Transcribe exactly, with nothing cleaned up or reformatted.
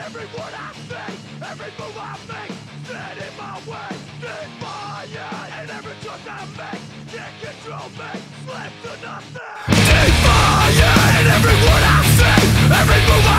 every word I say, every move I make, stand in my way, defiant. And every choice I make can't control me, slip to nothing. Defiant. And every word I say, every move